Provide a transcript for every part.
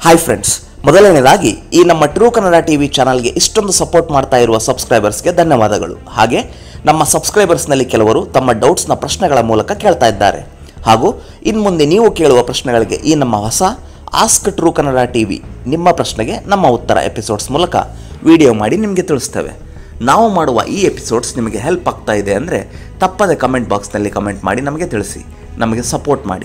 Hi friends, ಮೊದಲನೇದಾಗಿ ಈ ನಮ್ಮ ಟ್ರೂ ಕನ್ನಡ ಟಿವಿ ಚಾನಲ್ಗೆ ಇಷ್ಟೊಂದು ಸಪೋರ್ಟ್ ಮಾಡ್ತಾ ಇರುವ ಸಬ್ಸ್ಕ್ರೈಬರ್ಸ್ಗೆ ಧನ್ಯವಾದಗಳು. ಹಾಗೆ ನಮ್ಮ ಸಬ್ಸ್ಕ್ರೈಬರ್ಸ್ನಲ್ಲಿ ಕೆಲವರು ತಮ್ಮ ಡೌಟ್ಸ್ನ ಪ್ರಶ್ನೆಗಳ ಮೂಲಕ ಕೇಳ್ತಾ ಇದ್ದಾರೆ. ಹಾಗೂ ಇನ್ನು ಮುಂದೆ ನೀವು ಕೇಳುವ ಪ್ರಶ್ನೆಗಳಿಗೆ ಈ ನಮ್ಮ ಹೊಸ ಆಸ್ಕ್ ಟ್ರೂ ಕನ್ನಡ ಟಿವಿ ನಿಮ್ಮ ಪ್ರಶ್ನೆಗೆ ನಮ್ಮ ಉತ್ತರ ಎಪಿಸೋಡ್ಸ್ ಮೂಲಕ ವಿಡಿಯೋ ಮಾಡಿ ನಿಮಗೆ ತಿಳಿಸ್ತೇವೆ. ನಾವು ಮಾಡುವ ಈ ಎಪಿಸೋಡ್ಸ್ ನಿಮಗೆ ಹೆಲ್ಪ್ ಆಗ್ತಾ ಇದೆ ಅಂದರೆ ತಪ್ಪದೆ ಕಮೆಂಟ್ ಬಾಕ್ಸ್ನಲ್ಲಿ ಕಮೆಂಟ್ ಮಾಡಿ ನಮಗೆ ತಿಳಿಸಿ, ನಮಗೆ ಸಪೋರ್ಟ್ ಮಾಡಿ.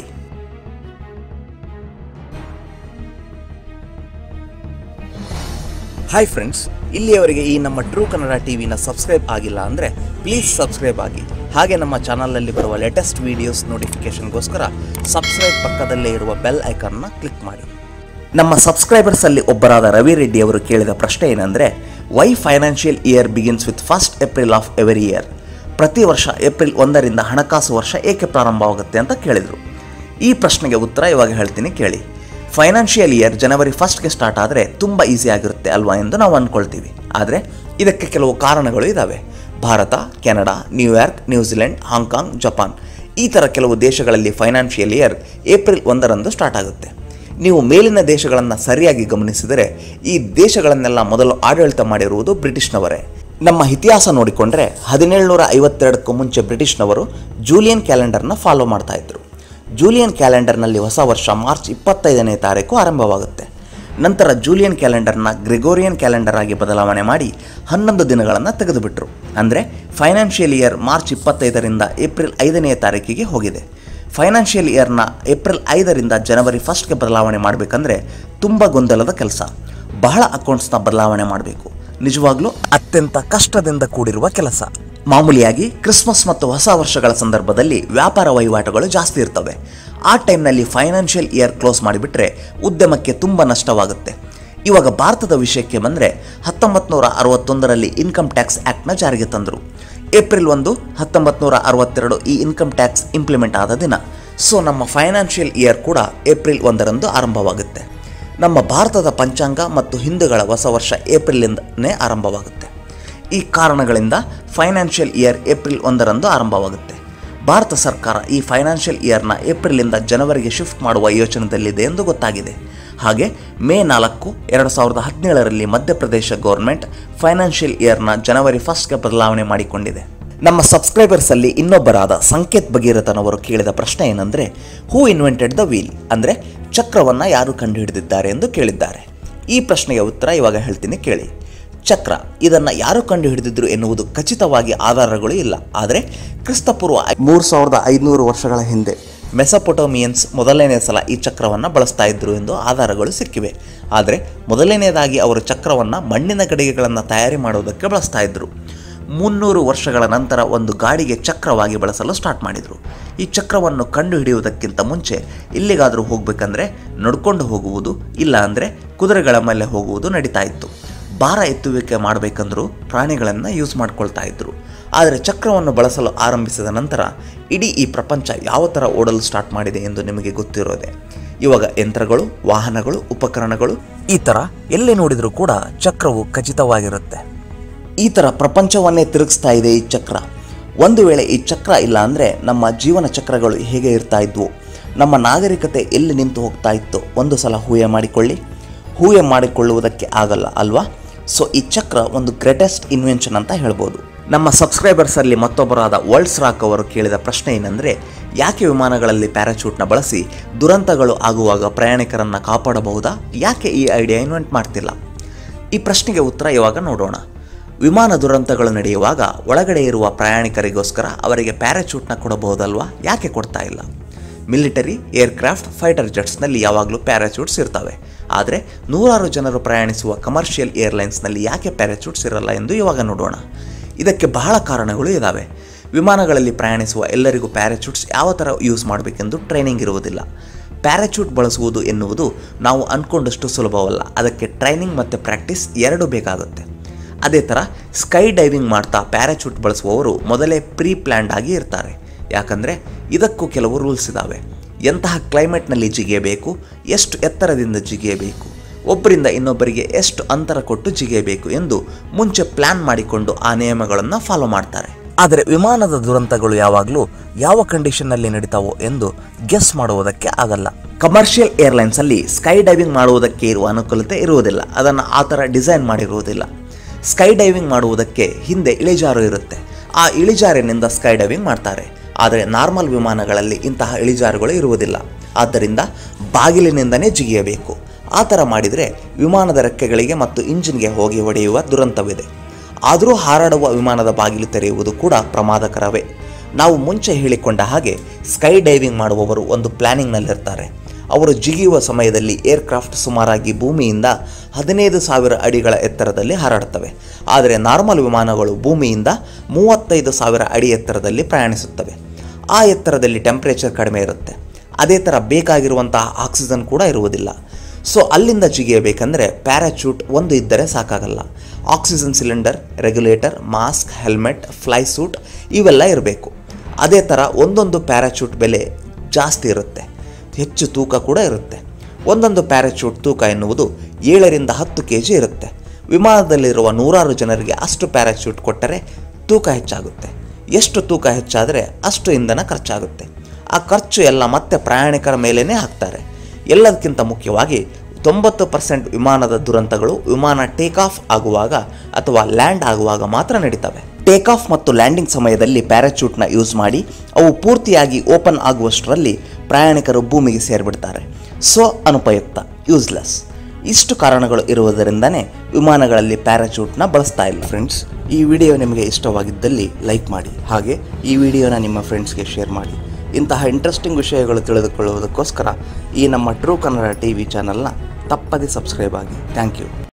ಹಾಯ್ ಫ್ರೆಂಡ್ಸ್, ಇಲ್ಲಿಯವರೆಗೆ ಈ ನಮ್ಮ ಟ್ರೂ ಕನ್ನಡ ಟಿವಿನ ಸಬ್ಸ್ಕ್ರೈಬ್ ಆಗಿಲ್ಲ ಅಂದರೆ ಪ್ಲೀಸ್ ಸಬ್ಸ್ಕ್ರೈಬ್ ಆಗಿ. ಹಾಗೆ ನಮ್ಮ ಚಾನಲ್ನಲ್ಲಿ ಬರುವ ಲೇಟೆಸ್ಟ್ ವೀಡಿಯೋಸ್ ನೋಟಿಫಿಕೇಷನ್ಗೋಸ್ಕರ ಸಬ್ಸ್ಕ್ರೈಬ್ ಪಕ್ಕದಲ್ಲೇ ಇರುವ ಬೆಲ್ ಐಕಾನ್ನ ಕ್ಲಿಕ್ ಮಾಡಿ. ನಮ್ಮ ಸಬ್ಸ್ಕ್ರೈಬರ್ಸಲ್ಲಿ ಒಬ್ಬರಾದ ರವಿ ರೆಡ್ಡಿ ಅವರು ಕೇಳಿದ ಪ್ರಶ್ನೆ ಏನಂದರೆ, why financial year begins with first April of every year? ಪ್ರತಿ ವರ್ಷ ಏಪ್ರಿಲ್ 1ರಿಂದ ಹಣಕಾಸು ವರ್ಷ ಏಕೆ ಪ್ರಾರಂಭವಾಗುತ್ತೆ ಅಂತ ಕೇಳಿದರು. ಈ ಪ್ರಶ್ನೆಗೆ ಉತ್ತರ ಇವಾಗ ಹೇಳ್ತೀನಿ ಕೇಳಿ. ಫೈನಾನ್ಷಿಯಲ್ ಇಯರ್ ಜನವರಿ 1ಗೆ ಸ್ಟಾರ್ಟ್ ಆದರೆ ತುಂಬ ಈಸಿ ಆಗಿರುತ್ತೆ ಅಲ್ವಾ ಎಂದು ನಾವು ಅಂದ್ಕೊಳ್ತೀವಿ. ಆದರೆ ಇದಕ್ಕೆ ಕೆಲವು ಕಾರಣಗಳು ಇದ್ದಾವೆ. Bharat, Canada, New York, New Zealand, Hong Kong, Japan ಈ ಥರ ಕೆಲವು ದೇಶಗಳಲ್ಲಿ ಫೈನಾನ್ಷಿಯಲ್ ಇಯರ್ ಏಪ್ರಿಲ್ 1ರಂದು ಸ್ಟಾರ್ಟ್ ಆಗುತ್ತೆ. ನೀವು ಮೇಲಿನ ದೇಶಗಳನ್ನು ಸರಿಯಾಗಿ ಗಮನಿಸಿದರೆ ಈ ದೇಶಗಳನ್ನೆಲ್ಲ ಮೊದಲು ಆಡಳಿತ ಮಾಡಿರುವುದು ಬ್ರಿಟಿಷ್ನವರೇ. ನಮ್ಮ ಇತಿಹಾಸ ನೋಡಿಕೊಂಡ್ರೆ 1752ಕ್ಕೂ ಮುಂಚೆ ಬ್ರಿಟಿಷ್ನವರು ಜೂಲಿಯನ್ ಕ್ಯಾಲೆಂಡರ್ನ ಫಾಲೋ ಮಾಡ್ತಾ ಇದ್ರು. ಜೂಲಿಯನ್ ಕ್ಯಾಲೆಂಡರ್ನಲ್ಲಿ ಹೊಸ ವರ್ಷ ಮಾರ್ಚ್ 25ನೇ ತಾರೀಕು ಆರಂಭವಾಗುತ್ತೆ. ನಂತರ ಜೂಲಿಯನ್ ಕ್ಯಾಲೆಂಡರ್ನ ಗ್ರೆಗೋರಿಯನ್ ಕ್ಯಾಲೆಂಡರ್ ಆಗಿ ಬದಲಾವಣೆ ಮಾಡಿ 11 ದಿನಗಳನ್ನು ತೆಗೆದುಬಿಟ್ರು. ಅಂದರೆ ಫೈನಾನ್ಷಿಯಲ್ ಇಯರ್ ಮಾರ್ಚ್ 25ರಿಂದ ಏಪ್ರಿಲ್ 5ನೇ ತಾರೀಕಿಗೆ ಹೋಗಿದೆ. ಫೈನಾನ್ಷಿಯಲ್ ಇಯರ್ನ ಏಪ್ರಿಲ್ 5ರಿಂದ ಜನವರಿ 1ಗೆ ಬದಲಾವಣೆ ಮಾಡಬೇಕಂದ್ರೆ ತುಂಬ ಗೊಂದಲದ ಕೆಲಸ. ಬಹಳ ಅಕೌಂಟ್ಸ್ನ ಬದಲಾವಣೆ ಮಾಡಬೇಕು. ನಿಜವಾಗ್ಲೂ ಅತ್ಯಂತ ಕಷ್ಟದಿಂದ ಕೂಡಿರುವ ಕೆಲಸ. ಮಾಮೂಲಿಯಾಗಿ ಕ್ರಿಸ್ಮಸ್ ಮತ್ತು ಹೊಸ ವರ್ಷಗಳ ಸಂದರ್ಭದಲ್ಲಿ ವ್ಯಾಪಾರ ವಹಿವಾಟುಗಳು ಜಾಸ್ತಿ ಇರ್ತವೆ. ಆ ಟೈಮ್ನಲ್ಲಿ ಫೈನಾನ್ಷಿಯಲ್ ಇಯರ್ ಕ್ಲೋಸ್ ಮಾಡಿಬಿಟ್ರೆ ಉದ್ಯಮಕ್ಕೆ ತುಂಬ ನಷ್ಟವಾಗುತ್ತೆ. ಇವಾಗ ಭಾರತದ ವಿಷಯಕ್ಕೆ ಬಂದರೆ 1961ರಲ್ಲಿ ಇನ್ಕಮ್ ಟ್ಯಾಕ್ಸ್ ಆ್ಯಕ್ಟ್ನ ಜಾರಿಗೆ ತಂದರು. ಏಪ್ರಿಲ್ 1, 1962 ಈ ಇನ್ಕಮ್ ಟ್ಯಾಕ್ಸ್ ಇಂಪ್ಲಿಮೆಂಟ್ ಆದ ದಿನ. ಸೊ ನಮ್ಮ ಫೈನಾನ್ಷಿಯಲ್ ಇಯರ್ ಕೂಡ ಏಪ್ರಿಲ್ 1ರಂದು ಆರಂಭವಾಗುತ್ತೆ. ನಮ್ಮ ಭಾರತದ ಪಂಚಾಂಗ ಮತ್ತು ಹಿಂದೂಗಳ ಹೊಸ ವರ್ಷ ಏಪ್ರಿಲಿಂದನೇ ಆರಂಭವಾಗುತ್ತೆ. ಈ ಕಾರಣಗಳಿಂದ ಫೈನಾನ್ಷಿಯಲ್ ಇಯರ್ ಏಪ್ರಿಲ್ 1ರಂದು ಆರಂಭವಾಗುತ್ತೆ. ಭಾರತ ಸರ್ಕಾರ ಈ ಫೈನಾನ್ಷಿಯಲ್ ಇಯರ್ನ ಏಪ್ರಿಲಿಂದ ಜನವರಿಗೆ ಶಿಫ್ಟ್ ಮಾಡುವ ಯೋಚನೆಯಲ್ಲಿದೆ ಎಂದು ಗೊತ್ತಾಗಿದೆ. ಹಾಗೆ ಮೇ 4, 2017ರಲ್ಲಿ ಮಧ್ಯಪ್ರದೇಶ ಗೌರ್ಮೆಂಟ್ ಫೈನಾನ್ಷಿಯಲ್ ಇಯರ್ನ ಜನವರಿ 1ಗೆ ಬದಲಾವಣೆ ಮಾಡಿಕೊಂಡಿದೆ. ನಮ್ಮ ಸಬ್ಸ್ಕ್ರೈಬರ್ಸಲ್ಲಿ ಇನ್ನೊಬ್ಬರಾದ ಸಂಕೇತ್ ಭಗೀರಥನವರು ಕೇಳಿದ ಪ್ರಶ್ನೆ ಏನಂದರೆ, ಹೂ ಇನ್ವೆಂಟೆಡ್ ದ ವೀಲ್? ಅಂದರೆ ಚಕ್ರವನ್ನು ಯಾರು ಕಂಡುಹಿಡಿದಿದ್ದಾರೆ ಎಂದು ಕೇಳಿದ್ದಾರೆ. ಈ ಪ್ರಶ್ನೆಗೆ ಉತ್ತರ ಇವಾಗ ಹೇಳ್ತೀನಿ ಕೇಳಿ. ಚಕ್ರ ಇದನ್ನು ಯಾರು ಕಂಡುಹಿಡಿದಿದ್ರು ಎನ್ನುವುದು ಖಚಿತವಾಗಿ ಆಧಾರಗಳು ಇಲ್ಲ. ಆದರೆ ಕ್ರಿಸ್ತಪೂರ್ವ 3500 ವರ್ಷಗಳ ಹಿಂದೆ ಮೆಸೊಪೊಟೋಮಿಯನ್ಸ್ ಮೊದಲನೇ ಸಲ ಈ ಚಕ್ರವನ್ನು ಬಳಸ್ತಾ ಇದ್ರು ಎಂದು ಆಧಾರಗಳು ಸಿಕ್ಕಿವೆ. ಆದರೆ ಮೊದಲನೇದಾಗಿ ಅವರು ಚಕ್ರವನ್ನು ಮಣ್ಣಿನ ಗಡಿಗೆಗಳನ್ನು ತಯಾರಿ ಮಾಡುವುದಕ್ಕೆ ಬಳಸ್ತಾ ಇದ್ರು. 300 ವರ್ಷಗಳ ನಂತರ ಒಂದು ಗಾಡಿಗೆ ಚಕ್ರವಾಗಿ ಬಳಸಲು ಸ್ಟಾರ್ಟ್ ಮಾಡಿದರು. ಈ ಚಕ್ರವನ್ನು ಕಂಡುಹಿಡಿಯುವುದಕ್ಕಿಂತ ಮುಂಚೆ ಎಲ್ಲಿಗಾದರೂ ಹೋಗಬೇಕಂದ್ರೆ ನಡ್ಕೊಂಡು ಹೋಗುವುದು, ಇಲ್ಲ ಅಂದರೆ ಕುದುರೆಗಳ ಮೇಲೆ ಹೋಗುವುದು ನಡೀತಾ ಇತ್ತು. ಭಾರ ಎತ್ತುವಿಕೆ ಮಾಡಬೇಕಂದ್ರೂ ಪ್ರಾಣಿಗಳನ್ನು ಯೂಸ್ ಮಾಡ್ಕೊಳ್ತಾ ಇದ್ರು. ಆದರೆ ಚಕ್ರವನ್ನು ಬಳಸಲು ಆರಂಭಿಸಿದ ನಂತರ ಇಡೀ ಈ ಪ್ರಪಂಚ ಯಾವ ಥರ ಓಡಲು ಸ್ಟಾರ್ಟ್ ಮಾಡಿದೆ ಎಂದು ನಿಮಗೆ ಗೊತ್ತಿರೋದೆ. ಇವಾಗ ಯಂತ್ರಗಳು, ವಾಹನಗಳು, ಉಪಕರಣಗಳು ಈ ಥರ ಎಲ್ಲಿ ನೋಡಿದರೂ ಕೂಡ ಚಕ್ರವು ಖಚಿತವಾಗಿರುತ್ತೆ. ಈ ಥರ ಪ್ರಪಂಚವನ್ನೇ ತಿರುಗಿಸ್ತಾ ಇದೆ ಈ ಚಕ್ರ. ಒಂದು ವೇಳೆ ಈ ಚಕ್ರ ಇಲ್ಲ ಅಂದರೆ ನಮ್ಮ ಜೀವನ ಚಕ್ರಗಳು ಹೇಗೆ ಇರ್ತಾ ಇದ್ವು, ನಮ್ಮ ನಾಗರಿಕತೆ ಎಲ್ಲಿ ನಿಂತು ಹೋಗ್ತಾ ಇತ್ತು ಒಂದು ಸಲ ಊಹೆ ಮಾಡಿಕೊಳ್ಳುವುದಕ್ಕೆ ಆಗಲ್ಲ ಅಲ್ವಾ? ಸೊ ಈ ಚಕ್ರ ಒಂದು ಗ್ರೇಟೆಸ್ಟ್ ಇನ್ವೆನ್ಷನ್ ಅಂತ ಹೇಳ್ಬೋದು. ನಮ್ಮ ಸಬ್ಸ್ಕ್ರೈಬರ್ಸಲ್ಲಿ ಮತ್ತೊಬ್ಬರಾದ ವರ್ಲ್ಡ್ಸ್ ರಾಕ್ ಅವರು ಕೇಳಿದ ಪ್ರಶ್ನೆ ಏನಂದರೆ, ಯಾಕೆ ವಿಮಾನಗಳಲ್ಲಿ ಪ್ಯಾರಾಚೂಟ್ನ ಬಳಸಿ ದುರಂತಗಳು ಆಗುವಾಗ ಪ್ರಯಾಣಿಕರನ್ನು ಕಾಪಾಡಬಹುದಾ? ಯಾಕೆ ಈ ಐಡಿಯಾ ಇನ್ವೆಂಟ್ ಮಾಡ್ತಿಲ್ಲ? ಈ ಪ್ರಶ್ನೆಗೆ ಉತ್ತರ ಇವಾಗ ನೋಡೋಣ. ವಿಮಾನ ದುರಂತಗಳು ನಡೆಯುವಾಗ ಒಳಗಡೆ ಇರುವ ಪ್ರಯಾಣಿಕರಿಗೋಸ್ಕರ ಅವರಿಗೆ ಪ್ಯಾರಾಚೂಟ್ನ ಕೊಡಬಹುದಲ್ವಾ? ಯಾಕೆ ಕೊಡ್ತಾ ಇಲ್ಲ? ಮಿಲಿಟರಿ, ಏರ್ಕ್ರಾಫ್ಟ್, ಫೈಟರ್ ಜೆಟ್ಸ್ನಲ್ಲಿ ಯಾವಾಗಲೂ ಪ್ಯಾರಾಚೂಟ್ಸ್ ಇರ್ತವೆ. ಆದರೆ 100 ಜನರು ಪ್ರಯಾಣಿಸುವ ಕಮರ್ಷಿಯಲ್ ಏರ್ಲೈನ್ಸ್ನಲ್ಲಿ ಯಾಕೆ ಪ್ಯಾರಾಚೂಟ್ಸ್ ಇರಲ್ಲ ಎಂದು ಇವಾಗ ನೋಡೋಣ. ಇದಕ್ಕೆ ಬಹಳ ಕಾರಣಗಳು ಇದ್ದಾವೆ. ವಿಮಾನಗಳಲ್ಲಿ ಪ್ರಯಾಣಿಸುವ ಎಲ್ಲರಿಗೂ ಪ್ಯಾರಾಚೂಟ್ಸ್ ಯಾವ ಥರ ಯೂಸ್ ಮಾಡಬೇಕೆಂದು ಟ್ರೈನಿಂಗ್ ಇರುವುದಿಲ್ಲ. ಪ್ಯಾರಾಚೂಟ್ ಬಳಸುವುದು ಎನ್ನುವುದು ನಾವು ಅಂದ್ಕೊಂಡಷ್ಟು ಸುಲಭವಲ್ಲ. ಅದಕ್ಕೆ ಟ್ರೈನಿಂಗ್ ಮತ್ತು ಪ್ರಾಕ್ಟೀಸ್ ಎರಡೂ ಬೇಕಾಗುತ್ತೆ. ಅದೇ ಥರ ಸ್ಕೈ ಡೈವಿಂಗ್ ಮಾಡ್ತಾ ಪ್ಯಾರಾಚೂಟ್ ಬಳಸುವವರು ಮೊದಲೇ ಪ್ರೀ ಪ್ಲ್ಯಾಂಡ್ ಆಗಿ ಇರ್ತಾರೆ. ಯಾಕಂದರೆ ಇದಕ್ಕೂ ಕೆಲವು ರೂಲ್ಸ್ ಇದ್ದಾವೆ. ಎಂತಹ ಕ್ಲೈಮೇಟ್ನಲ್ಲಿ ಜಿಗಿಯಬೇಕು, ಎಷ್ಟು ಎತ್ತರದಿಂದ ಜಿಗಿಯಬೇಕು, ಒಬ್ಬರಿಂದ ಇನ್ನೊಬ್ಬರಿಗೆ ಎಷ್ಟು ಅಂತರ ಕೊಟ್ಟು ಜಿಗಿಯಬೇಕು ಎಂದು ಮುಂಚೆ ಪ್ಲ್ಯಾನ್ ಮಾಡಿಕೊಂಡು ಆ ನಿಯಮಗಳನ್ನು ಫಾಲೋ ಮಾಡ್ತಾರೆ. ಆದರೆ ವಿಮಾನದ ದುರಂತಗಳು ಯಾವಾಗಲೂ ಯಾವ ಕಂಡೀಷನ್ನಲ್ಲಿ ನಡೀತಾವೋ ಎಂದು ಗೆಸ್ ಮಾಡುವುದಕ್ಕೆ ಆಗಲ್ಲ. ಕಮರ್ಷಿಯಲ್ ಏರ್ಲೈನ್ಸ್ ಅಲ್ಲಿ ಸ್ಕೈ ಡೈವಿಂಗ್ ಮಾಡುವುದಕ್ಕೆ ಇರುವ ಅನುಕೂಲತೆ ಇರುವುದಿಲ್ಲ, ಅದನ್ನು ಆ ಥರ ಡಿಸೈನ್ ಮಾಡಿರುವುದಿಲ್ಲ. ಸ್ಕೈ ಡೈವಿಂಗ್ ಮಾಡುವುದಕ್ಕೆ ಹಿಂದೆ ಇಳಿಜಾರು ಇರುತ್ತೆ, ಆ ಇಳಿಜಾರಿನಿಂದ ಸ್ಕೈ ಡೈವಿಂಗ್ ಮಾಡ್ತಾರೆ. ಆದರೆ ನಾರ್ಮಲ್ ವಿಮಾನಗಳಲ್ಲಿ ಇಂತಹ ಇಳಿಜಾರುಗಳು ಇರುವುದಿಲ್ಲ, ಆದ್ದರಿಂದ ಬಾಗಿಲಿನಿಂದನೇ ಜಿಗಿಯಬೇಕು. ಆ ಥರ ಮಾಡಿದರೆ ವಿಮಾನದ ರೆಕ್ಕೆಗಳಿಗೆ ಮತ್ತು ಇಂಜಿನ್ಗೆ ಹೋಗಿ ಹೊಡೆಯುವ ದುರಂತವಿದೆ. ಆದರೂ ಹಾರಾಡುವ ವಿಮಾನದ ಬಾಗಿಲು ತೆರೆಯುವುದು ಕೂಡ ಪ್ರಮಾದಕರವೇ. ನಾವು ಮುಂಚೆ ಹೇಳಿಕೊಂಡ ಹಾಗೆ ಸ್ಕೈ ಡೈವಿಂಗ್ ಮಾಡುವವರು ಒಂದು ಪ್ಲ್ಯಾನಿಂಗ್ನಲ್ಲಿರ್ತಾರೆ. ಅವರು ಜಿಗಿಯುವ ಸಮಯದಲ್ಲಿ ಏರ್ಕ್ರಾಫ್ಟ್ ಸುಮಾರಾಗಿ ಭೂಮಿಯಿಂದ 15,000 ಅಡಿಗಳ ಎತ್ತರದಲ್ಲಿ ಹಾರಾಡುತ್ತವೆ. ಆದರೆ ನಾರ್ಮಲ್ ವಿಮಾನಗಳು ಭೂಮಿಯಿಂದ 35,000 ಅಡಿ ಎತ್ತರದಲ್ಲಿ ಪ್ರಯಾಣಿಸುತ್ತವೆ. ಆ ಎತ್ತರದಲ್ಲಿ ಟೆಂಪ್ರೇಚರ್ ಕಡಿಮೆ ಇರುತ್ತೆ, ಅದೇ ಥರ ಬೇಕಾಗಿರುವಂತಹ ಆಕ್ಸಿಜನ್ ಕೂಡ ಇರುವುದಿಲ್ಲ. ಸೊ ಅಲ್ಲಿಂದ ಜಿಗಿಯಬೇಕಂದ್ರೆ ಪ್ಯಾರಾಚೂಟ್ ಒಂದು ಇದ್ದರೆ ಸಾಕಾಗಲ್ಲ. Oxygen cylinder, regulator, mask, helmet, fly suit ಇವೆಲ್ಲ ಇರಬೇಕು. ಅದೇ ಥರ ಒಂದೊಂದು ಪ್ಯಾರಾಚೂಟ್ ಬೆಲೆ ಜಾಸ್ತಿ ಇರುತ್ತೆ, ಹೆಚ್ಚು ತೂಕ ಕೂಡ ಇರುತ್ತೆ. ಒಂದೊಂದು ಪ್ಯಾರಾಚೂಟ್ ತೂಕ ಎನ್ನುವುದು 7ರಿಂದ 10 kg ಇರುತ್ತೆ. ವಿಮಾನದಲ್ಲಿರುವ 100 ಜನರಿಗೆ ಅಷ್ಟು ಪ್ಯಾರಾಚೂಟ್ ಕೊಟ್ಟರೆ ತೂಕ ಹೆಚ್ಚಾಗುತ್ತೆ. ಎಷ್ಟು ತೂಕ ಹೆಚ್ಚಾದರೆ ಅಷ್ಟು ಇಂಧನ ಖರ್ಚಾಗುತ್ತೆ. ಆ ಖರ್ಚು ಎಲ್ಲ ಮತ್ತೆ ಪ್ರಯಾಣಿಕರ ಮೇಲೇ ಹಾಕ್ತಾರೆ. ಎಲ್ಲದಕ್ಕಿಂತ ಮುಖ್ಯವಾಗಿ 90% ವಿಮಾನದ ದುರಂತಗಳು ವಿಮಾನ ಟೇಕ್ ಆಫ್ ಆಗುವಾಗ ಅಥವಾ ಲ್ಯಾಂಡ್ ಆಗುವಾಗ ಮಾತ್ರ ನಡೀತವೆ. ಟೇಕ್ ಆಫ್ ಮತ್ತು ಲ್ಯಾಂಡಿಂಗ್ ಸಮಯದಲ್ಲಿ ಪ್ಯಾರಾಚೂಟ್ನ ಯೂಸ್ ಮಾಡಿ ಅವು ಪೂರ್ತಿಯಾಗಿ ಓಪನ್ ಆಗುವಷ್ಟರಲ್ಲಿ ಪ್ರಯಾಣಿಕರು ಭೂಮಿಗೆ ಸೇರಿಬಿಡ್ತಾರೆ. So ಅನುಪಯುಕ್ತ, useless. ಇಷ್ಟು ಕಾರಣಗಳು ಇರುವುದರಿಂದನೇ ವಿಮಾನಗಳಲ್ಲಿ ಪ್ಯಾರಾಚೂಟ್ನ ಬಳಸ್ತಾ ಇಲ್ಲ. ಫ್ರೆಂಡ್ಸ್, ಈ ವಿಡಿಯೋ ನಿಮಗೆ ಇಷ್ಟವಾಗಿದ್ದಲ್ಲಿ ಲೈಕ್ ಮಾಡಿ, ಹಾಗೆ ಈ ವಿಡಿಯೋನ ನಿಮ್ಮ ಫ್ರೆಂಡ್ಸ್ಗೆ ಶೇರ್ ಮಾಡಿ. ಇಂತಹ ಇಂಟ್ರೆಸ್ಟಿಂಗ್ ವಿಷಯಗಳು ತಿಳಿದುಕೊಳ್ಳುವುದಕ್ಕೋಸ್ಕರ ಈ ನಮ್ಮ ಟ್ರೂ ಕನ್ನಡ TV ಚಾನಲ್ನ ತಪ್ಪದೇ ಸಬ್ಸ್ಕ್ರೈಬ್ ಆಗಿ. Thank you.